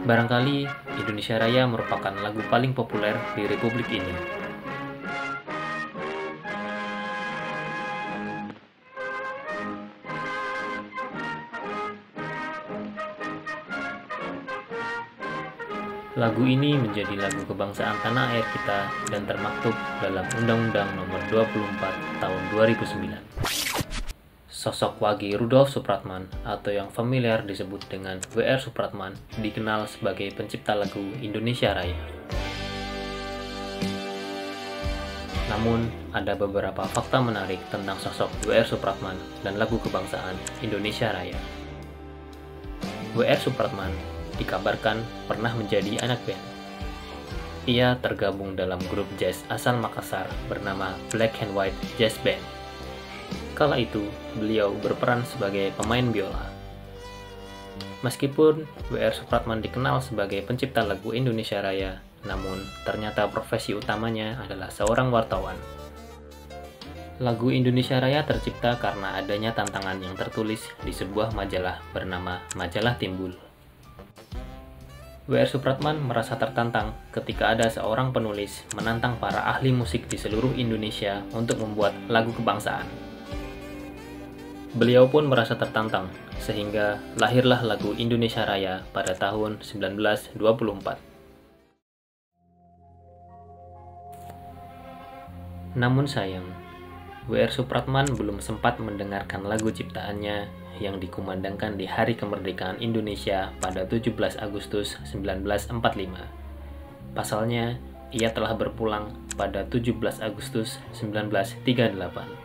Barangkali Indonesia Raya merupakan lagu paling populer di Republik ini. Lagu ini menjadi lagu kebangsaan tanah air kita dan termaktub dalam Undang-Undang Nomor 24 Tahun 2009. Sosok Wage Rudolf Supratman atau yang familiar disebut dengan W.R. Supratman dikenal sebagai pencipta lagu Indonesia Raya. Namun, ada beberapa fakta menarik tentang sosok W.R. Supratman dan lagu kebangsaan Indonesia Raya. W.R. Supratman dikabarkan pernah menjadi anak band. Ia tergabung dalam grup jazz asal Makassar bernama Black and White Jazz Band. Kala itu, beliau berperan sebagai pemain biola. Meskipun W.R. Supratman dikenal sebagai pencipta lagu Indonesia Raya, namun ternyata profesi utamanya adalah seorang wartawan. Lagu Indonesia Raya tercipta karena adanya tantangan yang tertulis di sebuah majalah bernama Majalah Timbul. W.R. Supratman merasa tertantang ketika ada seorang penulis menantang para ahli musik di seluruh Indonesia untuk membuat lagu kebangsaan. Beliau pun merasa tertantang, sehingga lahirlah lagu Indonesia Raya pada tahun 1924. Namun sayang, W.R. Supratman belum sempat mendengarkan lagu ciptaannya yang dikumandangkan di Hari Kemerdekaan Indonesia pada 17 Agustus 1945. Pasalnya, ia telah berpulang pada 17 Agustus 1938.